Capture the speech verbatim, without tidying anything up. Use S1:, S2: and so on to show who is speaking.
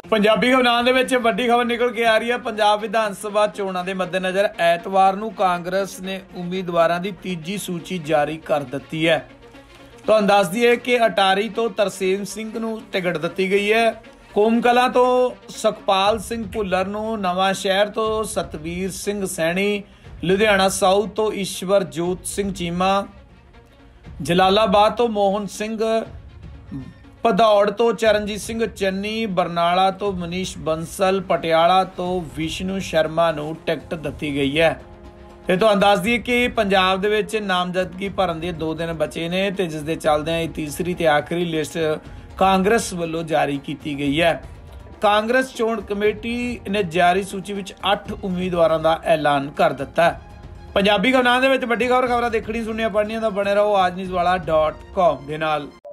S1: पंजाबी खबरां दे विच वड्डी खबर निकल के आ रही है। पंजाब विधान सभा चोणां दे मद्देनज़र ऐतवार नूं कांग्रेस ने उम्मीदवारां दी तीजी सूची जारी कर दित्ती है। तुहानूं दस दईए कि अटारी तो तरसेम सिंह नूं टिकट दित्ती गई है। कोम कलां तो सुखपाल सिंह भुल्लर नूं, नवां शहर तो सतवीर सिंह सैणी, लुधियाना साउथ तो ईश्वर जोत सिंह चीमा, जलालाबाद तो मोहन सिंह, भदौड़ तो चरणजीत सिंह चन्नी, बरनाला तो मनीष बंसल, पटियाला तो विष्णु शर्मा नूं टिकट दित्ती गई है। ते तुहानूं दस दईए कि पंजाब दे विच नामजदगी भरन दे दो दिन बचे ने ते जिस दे चलदिआं तीसरी ते आखिरी लिस्ट कांग्रेस वल्लों जारी की गई है। कांग्रेस चोण कमेटी ने जारी सूची विच अठ उम्मीदवारों का ऐलान कर दिता है। पंजाबी खबरां दे विच वड्डी खबर खबरां देखणी सुणनियां पढ़नियां तां बने रहो आज न्यूज़ वाला डॉट कॉम दे नाल।